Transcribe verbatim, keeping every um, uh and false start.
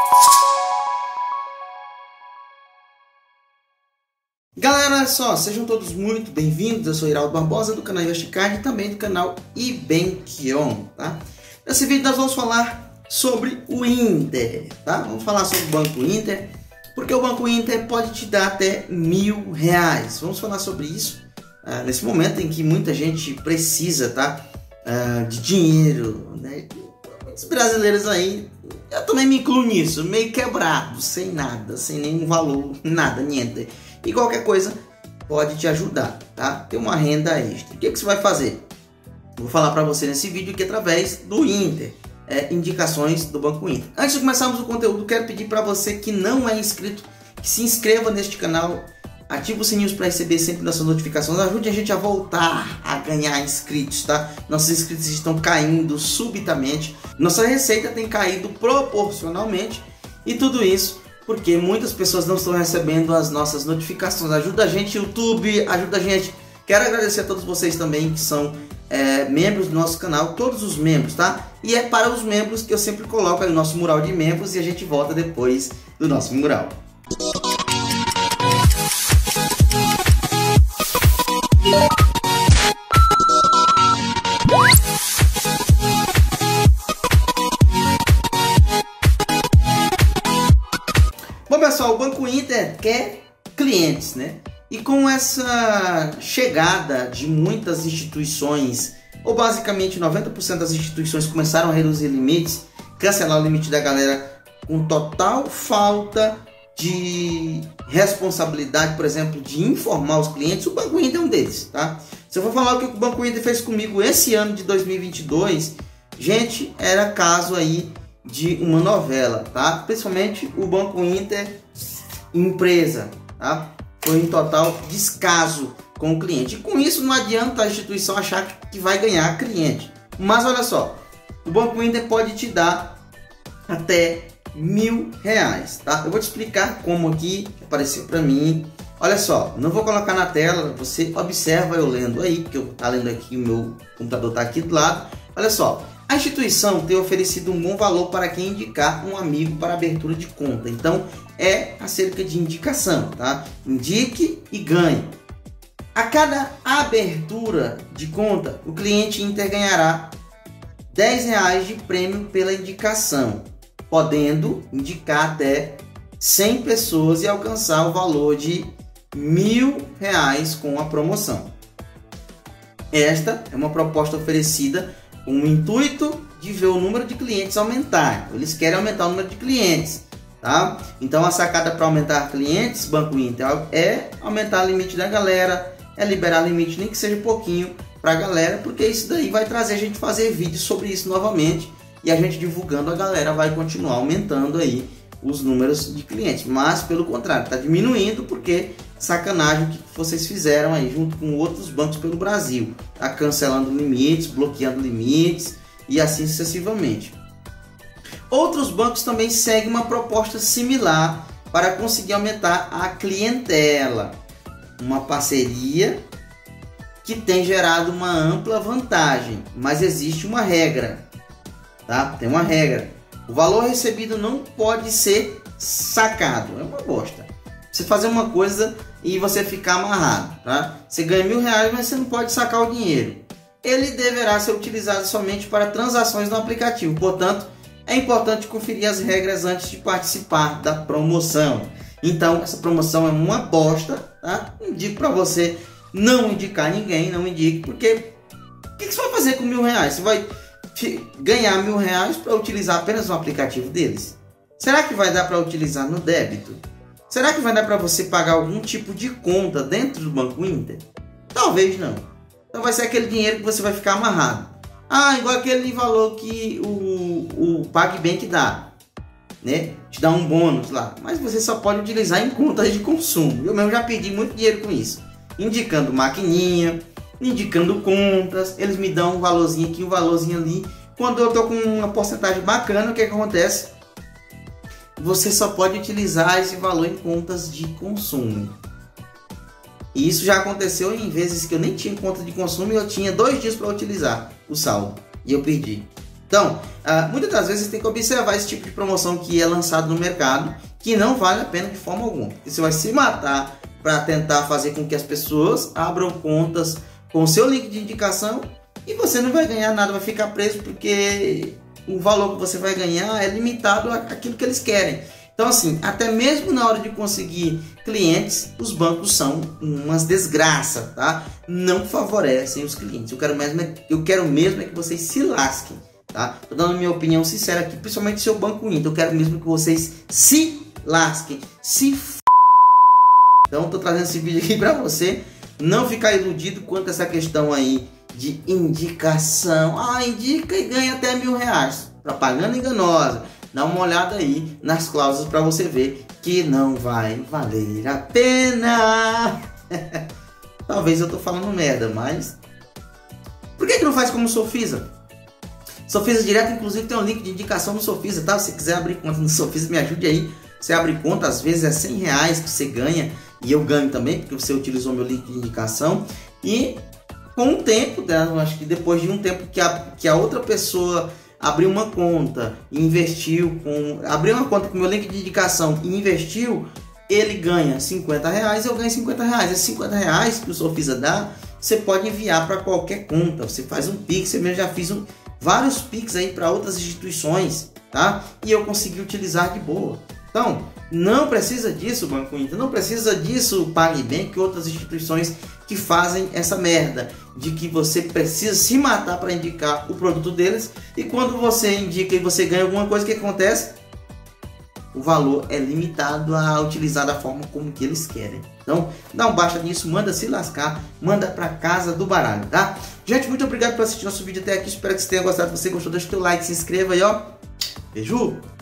Galera, olha só, sejam todos muito bem-vindos. Eu sou Iraldo Barbosa do canal InvestiCard e também do canal Ibenkion, tá? Nesse vídeo nós vamos falar sobre o Inter, tá? Vamos falar sobre o Banco Inter, porque o Banco Inter pode te dar até mil reais. Vamos falar sobre isso uh, nesse momento em que muita gente precisa, tá? Uh, de dinheiro, né? Muitos brasileiros aí, eu também me incluo nisso, meio quebrado, sem nada, sem nenhum valor, nada, niente. E qualquer coisa pode te ajudar, tá? Ter uma renda extra. O que, que você vai fazer? Vou falar para você nesse vídeo aqui através do Inter, é, indicações do Banco Inter. Antes de começarmos o conteúdo, quero pedir para você que não é inscrito, que se inscreva neste canal, ative o sininho para receber sempre nossas notificações, ajude a gente a voltar a ganhar inscritos, tá? Nossos inscritos estão caindo subitamente, nossa receita tem caído proporcionalmente e tudo isso porque muitas pessoas não estão recebendo as nossas notificações. Ajuda a gente, YouTube, ajuda a gente. Quero agradecer a todos vocês também que são é, membros do nosso canal, todos os membros, tá? E é para os membros que eu sempre coloco aí o nosso mural de membros e a gente volta depois do nosso mural. Bom, pessoal, o Banco Inter quer clientes, né? E com essa chegada de muitas instituições, ou basicamente noventa por cento das instituições começaram a reduzir limites, cancelar o limite da galera com total falta de responsabilidade, por exemplo, de informar os clientes, o Banco Inter é um deles, tá? Se eu for falar o que o Banco Inter fez comigo esse ano de dois mil e vinte e dois, gente, era caso aí de uma novela, tá? Principalmente o Banco Inter empresa, tá? Foi em total descaso com o cliente. E com isso não adianta a instituição achar que vai ganhar cliente. Mas olha só, o Banco Inter pode te dar até mil reais, tá? Eu vou te explicar como aqui apareceu para mim. Olha só, não vou colocar na tela, você observa eu lendo aí, porque eu tá lendo aqui, o meu computador tá aqui do lado. Olha só, a instituição tem oferecido um bom valor para quem indicar um amigo para abertura de conta. Então, é acerca de indicação, tá? Indique e ganhe. A cada abertura de conta, o cliente Inter ganhará dez reais de prêmio pela indicação, podendo indicar até cem pessoas e alcançar o valor de mil reais com a promoção. Esta é uma proposta oferecida com o intuito de ver o número de clientes aumentar. Eles querem aumentar o número de clientes, tá? Então a sacada para aumentar clientes, Banco Inter, é aumentar o limite da galera, é liberar limite, nem que seja pouquinho para a galera, porque isso daí vai trazer a gente fazer vídeos sobre isso novamente e a gente divulgando, a galera vai continuar aumentando aí os números de clientes. Mas pelo contrário, está diminuindo porque sacanagem que vocês fizeram aí junto com outros bancos pelo Brasil, tá cancelando limites, bloqueando limites e assim sucessivamente. Outros bancos também seguem uma proposta similar para conseguir aumentar a clientela, uma parceria que tem gerado uma ampla vantagem, mas existe uma regra, tá? Tem uma regra. O valor recebido não pode ser sacado, é uma bosta. Você fazer uma coisa e você ficar amarrado, tá? Você ganha mil reais, mas você não pode sacar o dinheiro. Ele deverá ser utilizado somente para transações no aplicativo. Portanto, é importante conferir as regras antes de participar da promoção. Então, essa promoção é uma bosta, tá? Indico para você não indicar ninguém, não indique, porque o que você vai fazer com mil reais? Você vai ganhar mil reais para utilizar apenas no aplicativo deles? Será que vai dar para utilizar no débito? Será que vai dar para você pagar algum tipo de conta dentro do Banco Inter? Talvez não. Então vai ser aquele dinheiro que você vai ficar amarrado. Ah, igual aquele valor que o, o PagBank dá, né? Te dá um bônus lá. Mas você só pode utilizar em contas de consumo. Eu mesmo já perdi muito dinheiro com isso. Indicando maquininha, indicando contas. Eles me dão um valorzinho aqui, um valorzinho ali. Quando eu tô com uma porcentagem bacana, o que, que acontece? Você só pode utilizar esse valor em contas de consumo. E isso já aconteceu em vezes que eu nem tinha conta de consumo e eu tinha dois dias para utilizar o saldo. E eu perdi. Então, uh, muitas das vezes você tem que observar esse tipo de promoção que é lançado no mercado, que não vale a pena de forma alguma. Porque você vai se matar para tentar fazer com que as pessoas abram contas com o seu link de indicação e você não vai ganhar nada, vai ficar preso porque o valor que você vai ganhar é limitado àquilo que eles querem. Então, assim, até mesmo na hora de conseguir clientes, os bancos são umas desgraças, tá? Não favorecem os clientes. Eu quero mesmo é, eu quero mesmo é que vocês se lasquem, tá? Tô dando minha opinião sincera aqui, principalmente seu Banco Inter. Eu quero mesmo que vocês se lasquem, se f... Então, tô trazendo esse vídeo aqui pra você não ficar iludido quanto a essa questão aí de indicação. Ah, indica e ganha até mil reais. Propaganda enganosa. Dá uma olhada aí nas cláusulas para você ver que não vai valer a pena. Talvez eu tô falando merda, mas... Por que que não faz como o Sofisa? Sofisa Direto, inclusive, tem um link de indicação no Sofisa, tá? Se você quiser abrir conta no Sofisa, me ajude aí. Você abre conta, às vezes é cem reais que você ganha. E eu ganho também, porque você utilizou meu link de indicação. E com o tempo, né, eu acho que depois de um tempo que a, que a outra pessoa... abriu uma conta e investiu com... Abriu uma conta com meu link de indicação e investiu, ele ganha cinquenta reais, eu ganho cinquenta reais. Esses cinquenta reais que o Sofisa dá, você pode enviar para qualquer conta. Você faz um Pix, eu mesmo já fiz um, vários Pix aí para outras instituições, tá? E eu consegui utilizar de boa. Então, não precisa disso, Banco Inter, não precisa disso, PagBank, que outras instituições que fazem essa merda de que você precisa se matar para indicar o produto deles, e quando você indica e você ganha alguma coisa, o que acontece? O valor é limitado a utilizar da forma como que eles querem. Então, dá um baixa nisso, manda se lascar, manda pra casa do baralho, tá? Gente, muito obrigado por assistir nosso vídeo até aqui, espero que você tenha gostado. Se você gostou, deixa o teu like, se inscreva aí, ó. Beijo!